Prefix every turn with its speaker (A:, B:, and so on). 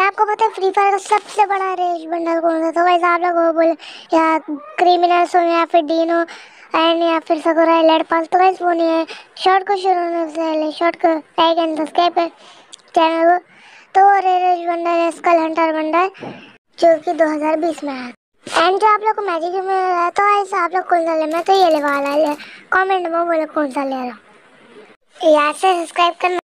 A: आपको पता है फ्री फायर का सबसे बड़ा रेस बंडल कौन सा था? वैसे आप लोग वो बोले या क्रिमिनल्स हो या फिर डीनो एंड या फिर सकुरा लेड पास, तो गाइस वो नहीं है। शॉर्ट को शुरू होने से पहले शॉर्ट को लाइक एंड सब्सक्राइब है चैनल को। तो वो रेस बंडल है स्कल हंटर बंडल जो कि 2020 में आया। एंड जो आप लोग को मैजिक में है तो ऐसा आप लोग कौन सा ले? मैं तो ये लेने वाला है, कमेंट में बोलो कौन सा ले रहा हूँ। याद से सब्सक्राइब करना।